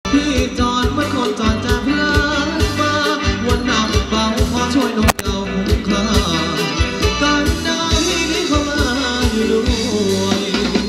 พี่จอดเมื่อคนจอดจะเพลินมาวันหนักเบาขอช่วยน้องเก่าคุ้มค่าการได้เข้ามาอยู่ด้วย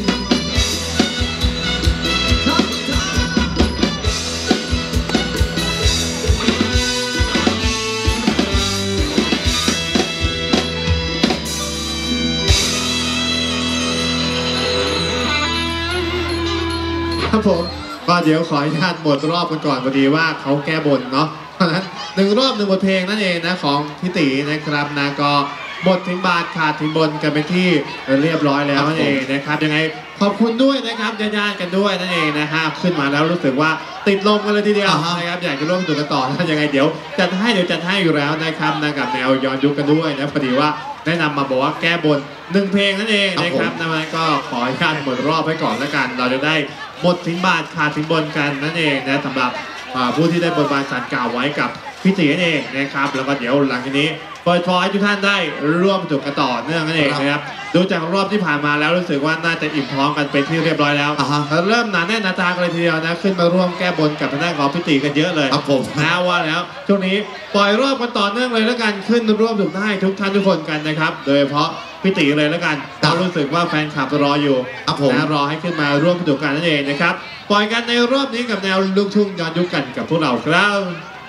ครับผมก็เดี๋ยวขออนุญาตหมดรอบกันก่อนพอดีว่าเขาแก้บนเนาะเพราะฉะนั้น1 รอบ 1 บทเพลงนั่นเองนะของพี่ตีนะครับนะก็หมดถึงบาทขาดถึงบนกันเป็นที่เรียบร้อยแล้วนั่นเองนะครับยังไงขอบคุณด้วยนะครับญาติๆกันด้วยนั่นเองนะฮะขึ้นมาแล้วรู้สึกว่าติดลมกันเลยทีเดียวนะครับอยากจะร่วมดูกันต่อนะยังไงเดี๋ยวจัดให้อยู่แล้วนะครับนะกับแนวย้อนยุคกันด้วยนะพอดีว่าแนะนำมาบอกว่าแก้บน1 เพลงนั่นเองนะครับนะมันก็ขออนุญาตหมดรอบไว้ก่อนแล้วกันเราจะได้หมดถึงบาทขาดถึงบนกันนั่นเองนะสำหรับผู้ที่ได้บนบานสารกล่าวไว้กับพี่ตีนั่นเองนะครับแล้วก็เดี๋ยวหลังจากนี้เปิดฟอร์ให้ทุกท่านได้ร่วมสนุกกันต่อเนื่องนั่นเองนะครับดูจากรอบที่ผ่านมาแล้วรู้สึกว่าน่าจะอิ่มท้องกันเป็นที่เรียบร้อยแล้วเริ่มหนาแน่นหนาตากันเลยทีเดียวนะขึ้นมาร่วมแก้บนกับทางด้านของพี่ตีกันเยอะเลยครับผมนะว่าแล้วช่วงนี้ปล่อยรอบกันต่อเนื่องเลยแล้วกันขึ้นร่วมสนุกได้ทุกท่านทุกคนกันนะครับโดยเฉพาะพี่ตีเลยแล้วกันเรารู้สึกว่าแฟนคลับรออยู่นะรอให้ขึ้นมาร่วมสนุกกันนั่นเองนะครับปล่อยกันในรอบนี้กับแนวลูกทุ่งย้อนยุคกันกับพวกเราครับ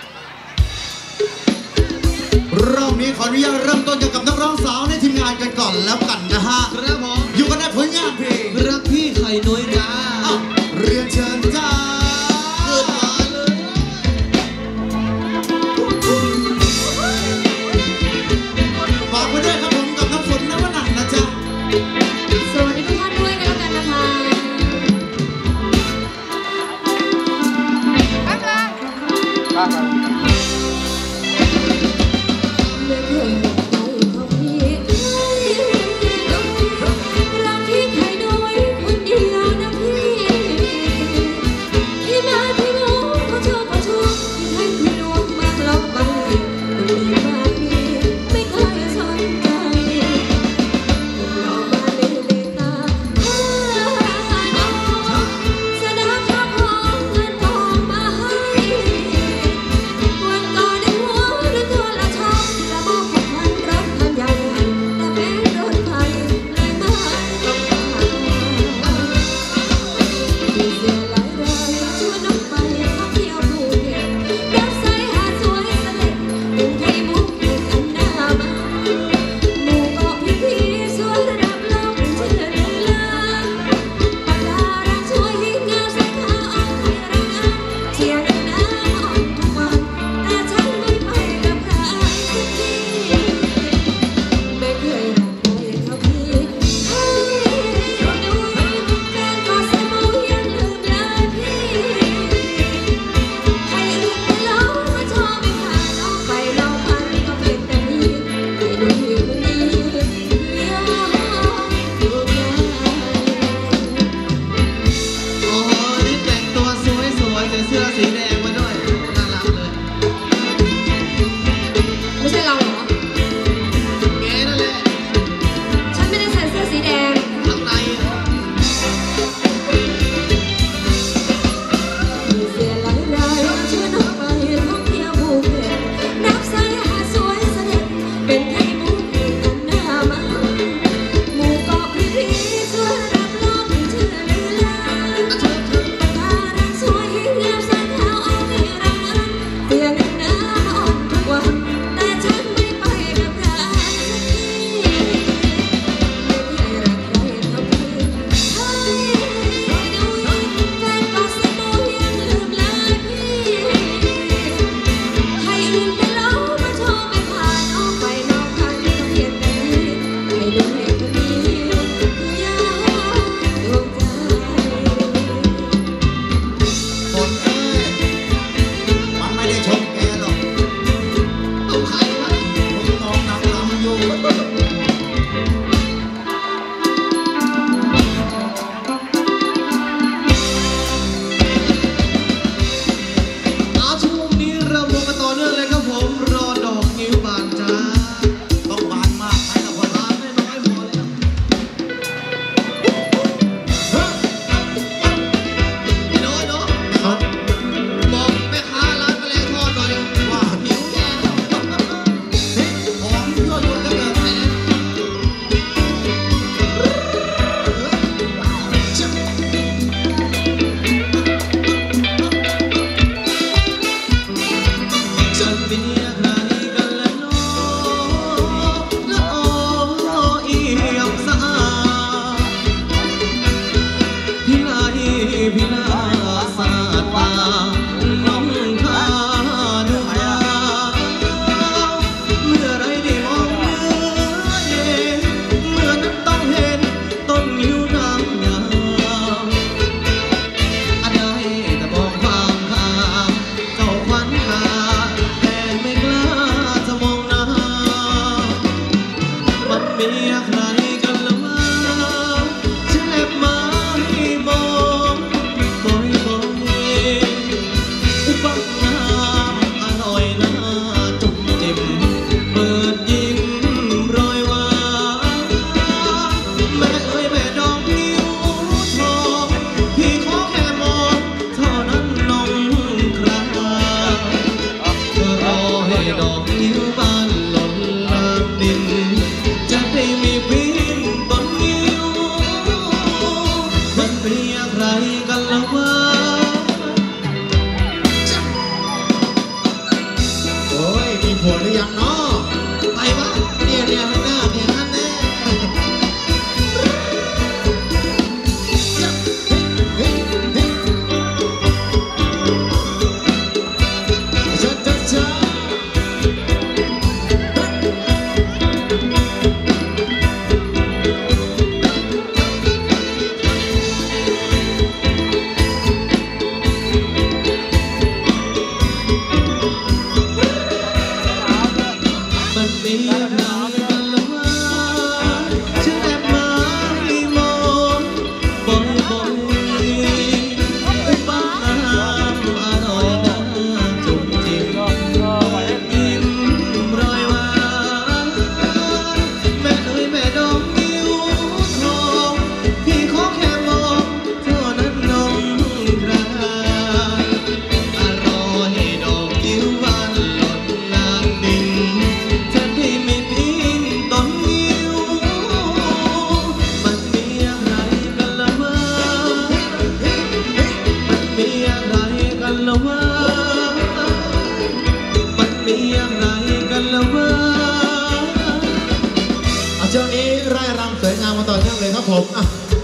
รอบนี้ขออนุญาตเริ่มต้นกับนักร้องสาวในทีมงานกันก่อนแล้วกันนะฮะครับผมอยู่กันในผลงานเพลงรักพี่ไข่น้อยจ้าเรียนเชิญจ้าเกิดมาเลยฝากไว้ด้วยครับผมกับน้ำฝนน้ำมันหนักนะจ๊ะสวัสดีทุกท่านด้วยกันแล้วกันนะคะไม่เคยหมดใจเท่าพี่รักพี่ใครน้อยคนเดียวนะพี่ที่มาที่งูเขาชอบที่ให้พี่น้องมากล็อกไปตรงนี้มาพี่ไม่เคยสนใจรอมาเล่นเล่นตาแสดงข้าของเงินทองมาให้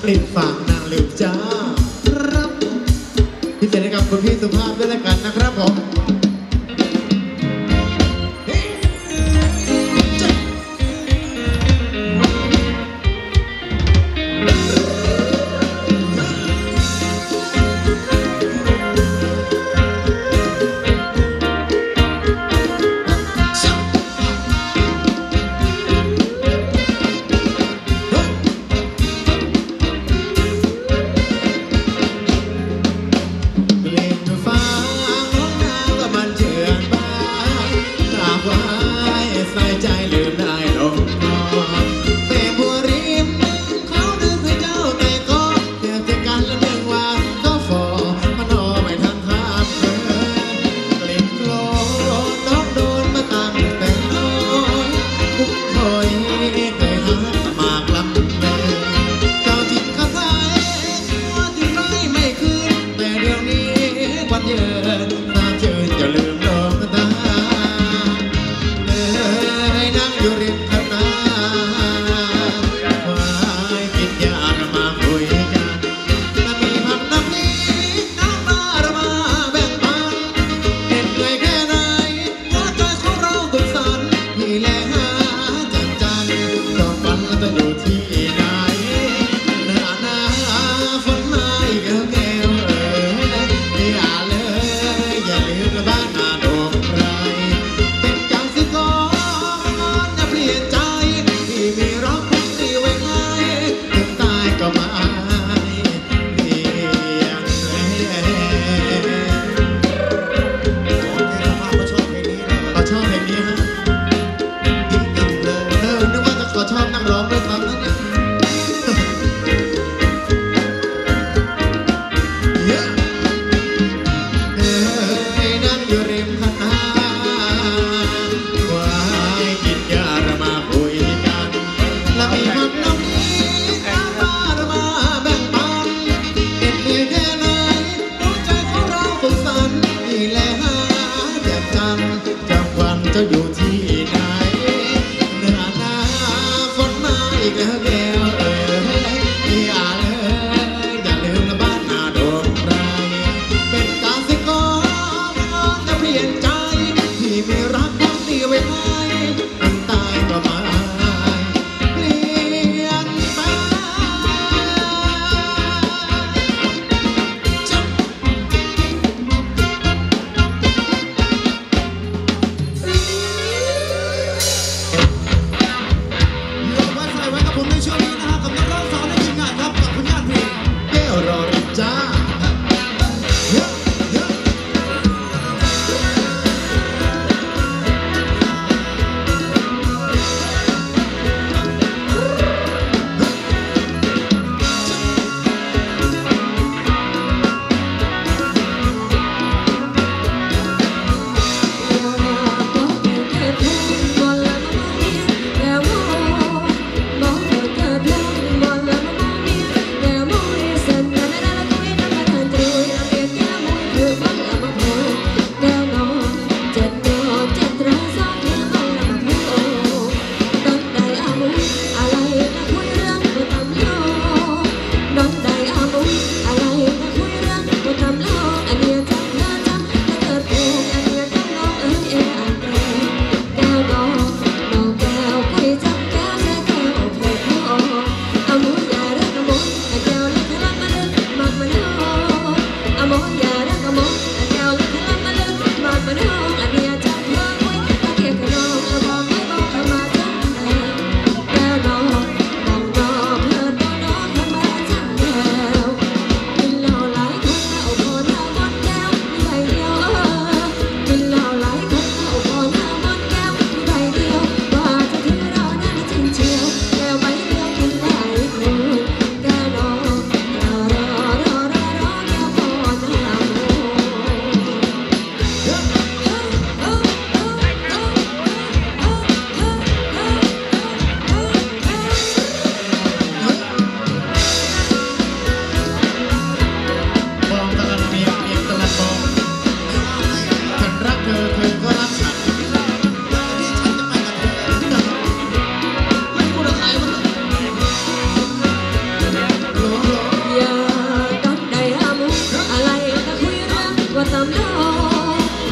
ริมฝั่งนางลืมจ้าครับพิเศษให้กับคุณพี่สุภาพด้วยละกันนะครับผม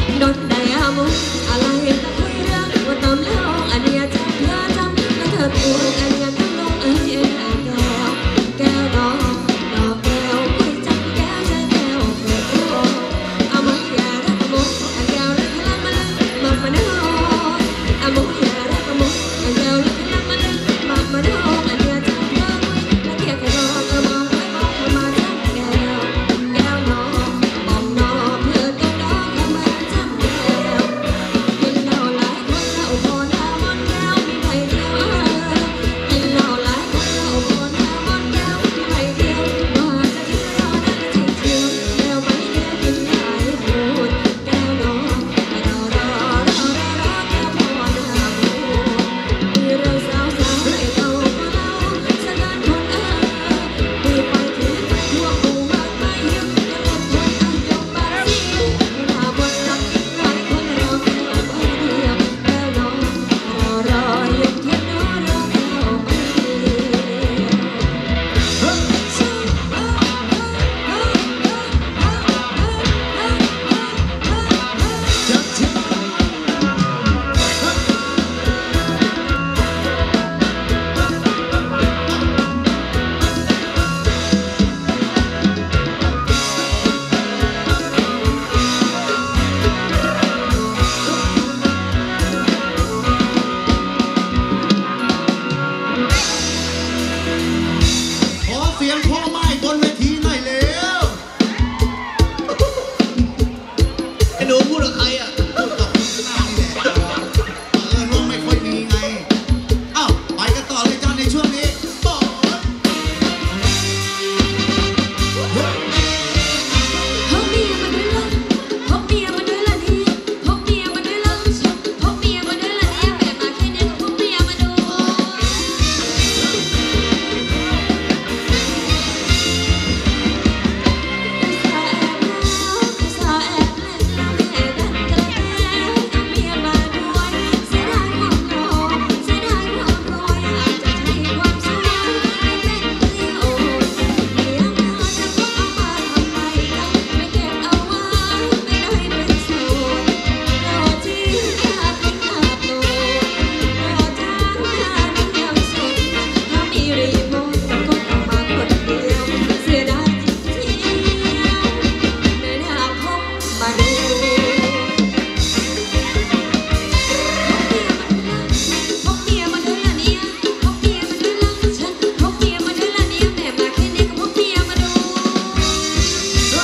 โดนได้อามุอะไรก็คุยเรื่องว่าตามเล่าอันเนี้ยจะเธอจำแล้วเธอตัวอันเนี้ยทั้งลงแก้วแก้วดอกแก้วคุยจับแก้วใจแก้วเปิดโลกอามุอย่ารักมุแก้วรักลังมาเนาอามุอย่ารักมุแก้วรักลังมาเนาอันเนี้ยจะเธอแล้วเกี่ยวกับรอก็มองไม่มองมาจับแก้วแก้วน้องมองน้องเธอก็น้องมาจับแก้วกินเหล้าหลายคนเหล้าพอหน้ามนแก้วมีใครเที่ยวกินเหล้าหลายคนเหล้าพอหน้ามนแก้วมีใครเที่ยวว่าจะเที่ยวนั่นจะเที่ยวแล้วไม่เที่ยวกินหลายพูดแก้วน้องแก้วพอหน้าพูดมีเรื่องสาวให้เราก็เล่าสักการคนมีไปถึงทั่วหมู่มากไม่เหี่ยวยังอดทนยกบาสีเวลาบนหลักหลายคนรอแก้วใบเดียวแก้วน้องรอยกทนรอแก้วใบเดียวขอเสียงพ่อไม้บนเวทีหน่อยเร็วไอ้หนูพูดกับใครอ่ะพูดกับคนหน้านี่แหละว่าไม่ค่อยมีไงอ้าวไปกันต่อเลยจ้าในช่วงนี้บอสพกเมียมาด้วยล่ะพกเมียมาด้วยล่ะนี่พกเมียมาด้วยล่ะพกเมียมาด้วยล่ะนี่แบบมาแค่นี้ก็พกเมียมาดูสาแอบแม่ดันกระแทกเมียมาด้วยเสียดายความรอเสียดายความรอยอาจจะใช้ความสวยให้เป็นเกลียวเมียมาจะพกเอามาทำไมกันไม่เก็บเอาไว้ไม่ได้เป็นสูตรรอที่อยากเป็นหน้าโตรอจ้างงานยังสุดถ้ามีรีโมทจะกดออกมาคนเดียวเสียดายจริงๆไม่น่าพกมาดูพกเมียมาด้วยล่ะเนี่ยพกเมียมาด้วยล่ะฉันพกเมียมาด้วยล่ะเนี่ยแม่มาแค่นี้ก็พกเมียมาดูรอ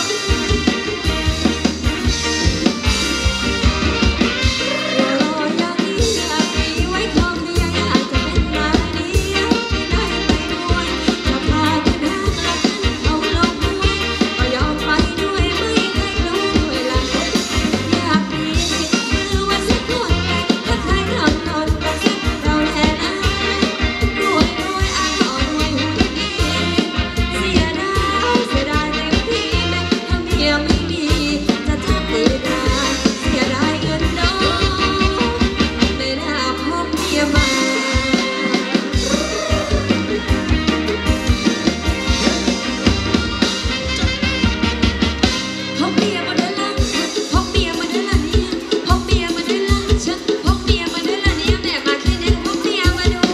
อย่างนี้อยากมีไว้ครองเมียอยากจะเป็นนายเดียวไม่ได้ไปด้วยจะพาไปนั่งและขึ้นเขาลงห้วยก็ยอมไปด้วยไม่เคยรู้ด้วยล่ะอยากมีติดมือไว้สักคนถ้าใครทำนอนก็สักเราแน่นะรวยอาขอรวยหุ่นดีเสียดายเต็มที่แม้ถ้าเมียไม่ดีจะทำดีได้เสียดายเงินน้องไม่น่าพบเมียมาพกเมียมาด้วยล่ะพกเมียมาด้วยล่ะเนี่ยพกเมียมาด้วยล่ะฉันพกเมียมาด้วยล่ะเนี่ยแม่มาแค่นี้ก็พกเมียมาดู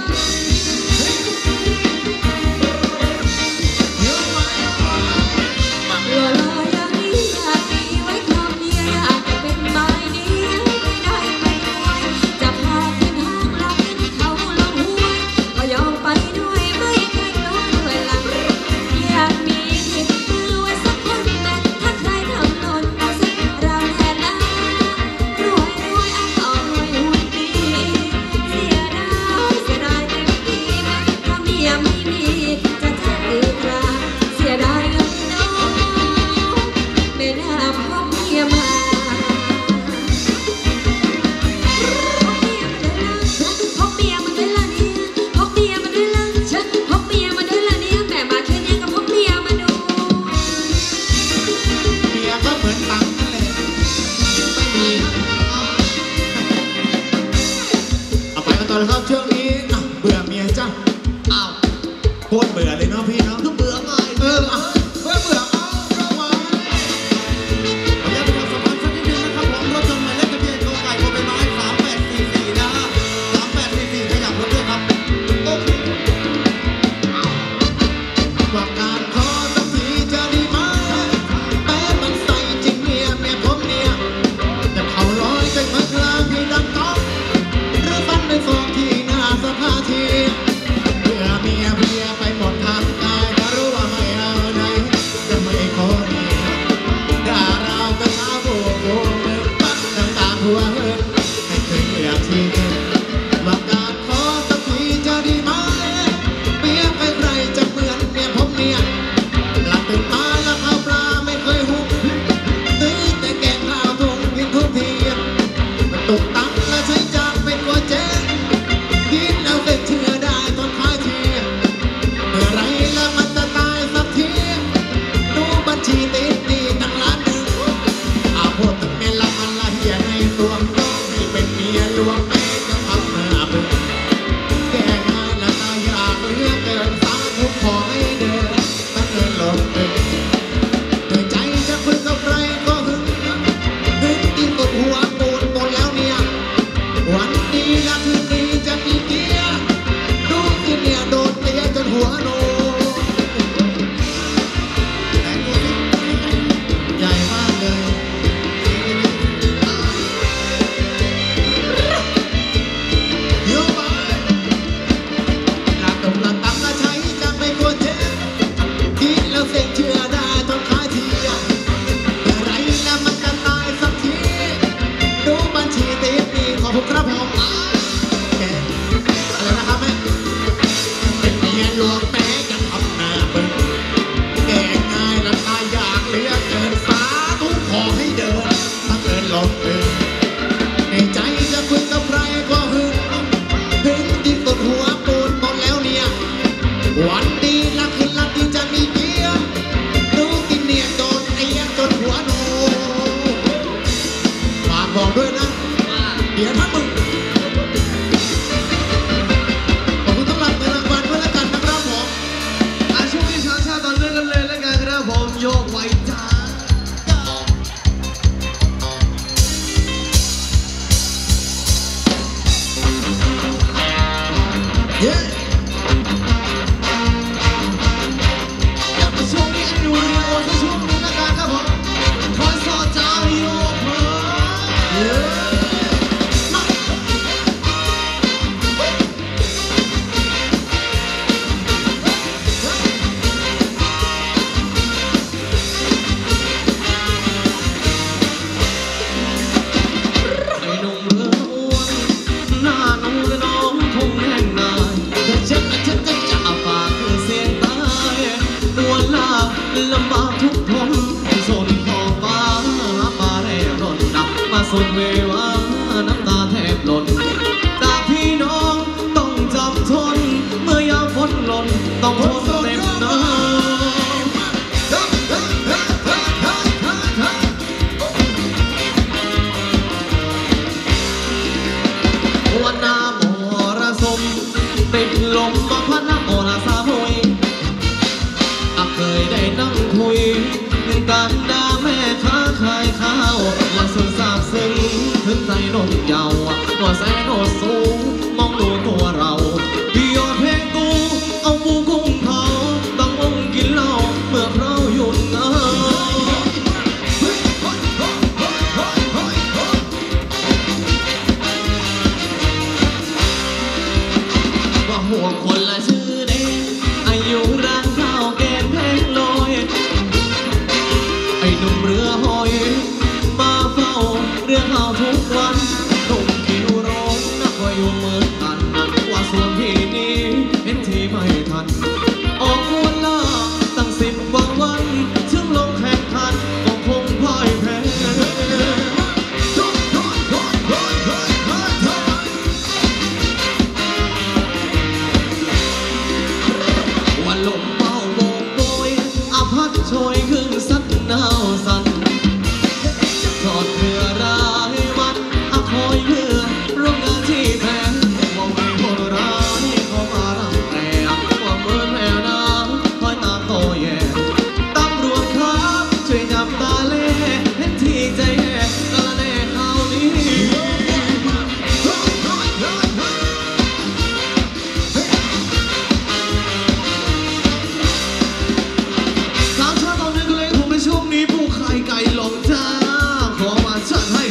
รออย่างนี้อยากมีไว้ครองเมียอยากจะเป็นไม้เดียวไม่ได้ไปด้วยจะพาขึ้นห้างแล้วขึ้นเขาลงห้วยก็ยอมไปด้วยไม่เคยรู้ด้วยล่ะอยากมีติดมือไว้สักคนแต่ถ้าใครทำหล่นก็สักเราแน่นะรวยอาขอรวยหุ่นดีเสียดายเต็มที่แม้ถ้าเมียไม่มีจะแทบดีกว่าเสียดายเงินน้องไม่น่าพบเมียมาพกเมียมาด้วยล่ะเนี่ยพกเมียมาด้วยล่ะฉันพกเมียมาด้วยล่ะเนี่ยแม่มาแค่นี้ก็พกเมียมาดูเมียก็เหมือนตังค์นั่นแหละไม่มีเอาไปกันต่อเลยครับช่วงนี้อ่ะเบื่อเมียจ้ะอ้าวโคตรเบื่อเลยเนาะพี่เนาะก็เบื่อไงเบื่อเอาเข้ามาขออนุญาตประชาสัมพันธ์สักนิดนึงนะครับผมเดี๋ยวถ้ามึงขอบคุณสำหรับเงินรางวัลด้วยแล้วกันนะครับผมช่วงนี้ช้างชาต่อเนื่องกันเลยแล้วกันครับผมโยกไว้จ้าเย้อยากมาช่วงนี้ไอ้หนูเรียโอสักช่วงนึงแล้วกันครับผมคอยสอดใจโยกเพิ่ไอ้หนุ่มเรืออ้วนหน้าหนุ่มและน้องคงแน่งนายแต่ฉันจะฝากคือเสียงตายตัวลาบลำบากทุกทนสนขอบฟ้ามาแร่ร่อนดับมาสนเววาน้ำตาแทบหล่นจากพี่น้องต้องจำทนเมื่อยามฝนหล่นต้องทนเต็มหน้าวันหน้ามรสุมติดลมมาพัดน้ำโอราสาพวยเคยได้นั่งคุยกันด่าแม่ค้าขายข้าวและสุดซาบซึ้งถึงใจนมเยาว์ว่าแสนโอดสูงมองดูตัวเราพี่ยอดเพลงกูเอาปูกุ้งเผาต้ององกินเหล้าเมื่อเราหยุดเงาว่าห่วงคนละชื่อเด็กอายุร้านข้าวแกงแพงลอยไอ้หนุ่มเรือหอยมาเฝ้าเรือข้าวทุกวันนุ่มคิวร้องนักว่าอยู่เหมือนกันว่าส่วนพี่นี้เห็นทีไม่ทันออกวนล่าตั้ง10 วันถึงลงแข่งขันก็คงพ่ายแพ้วันลมเป่าโบกโบยอาพัดโชยขึ้นสักหนาวสั่นทอดเรือรายวันอาคอยเพื่อร่วมงานที่แพงว่าไม่คนร้ายเขามารังแกว่าเหมือนแม่น้ำคอยตามโตแย่ตำรวจครับช่วยจับตาเล่เห็นที่ใจแย่กะละแน่ข่าวนี้ สาวชาติตอนนี้ก็เลยคงในช่วงนี้ผู้ขายไก่หลงจ้าขอมาจัดให้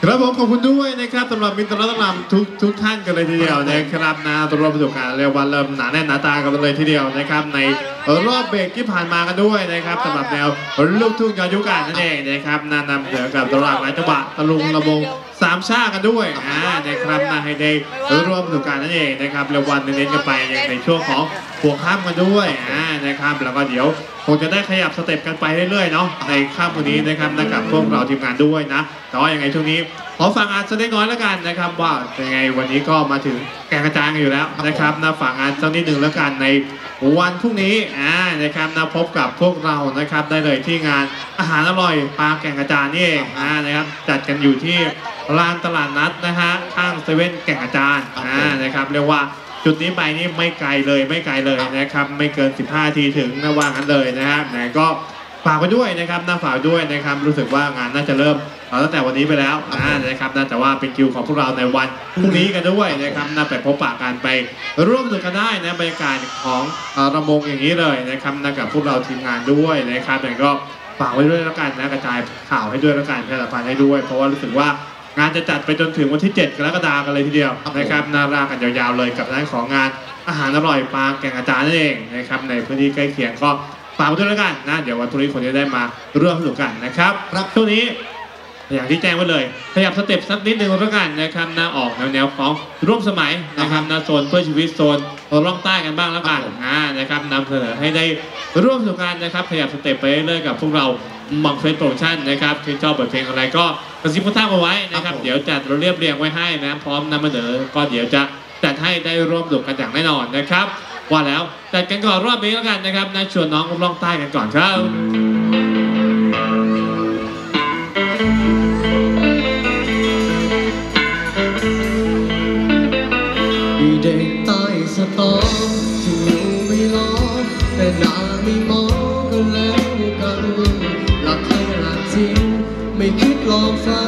ครับผมขอบคุณด้วยนะครับสำหรับมิตรรัตนำทุกท่านกันเลยทีเดียวนะครับนะรวมประสบการณ์เรียกว่าเริ่มหนาแน่นหนาตากันเลยทีเดียวนะครับในรอบเบรกที่ผ่านมากันด้วยนะครับสำหรับแนวลูกทุ่งย้อนยุคกันนั่นเองนะครับนำเสนอกับตลาดหลายจังหวะตะลุงระบงสามชากันด้วยนะครับให้ได้ร่วมประสบการณ์นั่นเองนะครับเรียกวันเน้นกันไปในช่วงของหัวข้ามกันด้วยนะครับแล้วก็เดี๋ยวคงจะได้ขยับสเต็ปกันไปเรื่อยๆเนาะในค่ำวันนี้นะครับกับพวกเราทีมงานด้วยนะแต่ว่ายังไงช่วงนี้ขอฟังอาร์ตสักเล็กน้อยแล้วกันนะครับว่ายังไงวันนี้ก็มาถึงแกงกระจายกันอยู่แล้วนะครับฝากอาร์ตสักนิดหนึ่งแล้วกันในวันพรุ่งนี้นะครับพบกับพวกเรานะครับได้เลยที่งานอาหารอร่อยปลาแกงกระจานนี่เองนะครับจัดกันอยู่ที่ลานตลาดนัดนะฮะข้างเซเว่นแกงกระจานนะครับเรียกว่าจุดนี้ไปนี่ไม่ไกลเลยนะครับไม่เกิน15 นาทีถึงนะว่างั้นเลยนะครับก็ฝากไปด้วยนะครับฝากด้วยนะครับรู้สึกว่างานน่าจะเริ่มตั้งแต่วันนี้ไปแล้วนะครับแต่ว่าเป็นคิวของพวกเราในวันพรุ่งนี้กันด้วยนะครับไปพบปะกันไปร่วมสนุกกันได้นะบรรยากาศของระมงอย่างนี้เลยนะครับกับพวกเราทีมงานด้วยนะครับแต่ก็ฝากไว้ด้วยแล้วกันนะกระจายข่าวให้ด้วยแล้วกันประชาสัมพันธ์ให้ด้วยเพราะว่ารู้สึกว่างานจะจัดไปจนถึงวันที่7 กรกฎาคมกันเลยทีเดียวนะครับน่ารักกันยาวๆเลยกับด้านของงานอาหารอร่อยปลาแกงอาจารย์นั่นเองนะครับในพื้นที่ใกล้เคียงก็ฝากไว้ด้วยแล้วกันนะเดี๋ยววันพรุ่งนี้คนจะได้มาร่วมสนุกกันนะครับช่วงนี้อย่างที่แจ้งไว้เลยขยับสเต็ปสักนิดนึงแล้วกันนะครับออกแนวของร่วมสมัยนะครับโซนเพื่อชีวิตโซนร่องใต้กันบ้างแล้วกันนะครับนำเสนอให้ได้ร่วมสนุกกันนะครับขยับสเต็ปไปเรื่อยๆกับพวกเรามังเฟสโปรโมชั่นนะครับที่ชอบบทเพลงอะไรก็กระซิบกระซาบเอาไว้นะครับเดี๋ยวจัดเราเรียบเรียงไว้ให้นะพร้อมนำมาเสนอก็เดี๋ยวจะจัดให้ได้ร่วมสนุกกันอย่างแน่นอนนะครับว่าแล้วจัดกันก่อนรอบนี้แล้วกันนะครับชวนน้องร่องใต้กันก่อนครับเด็กใต้สตอที่อยู่ไม่ล้อแต่หน้าไม่มองกันแล้วกันหลักแท้หลักจริงไม่คิดหลอกฟ้า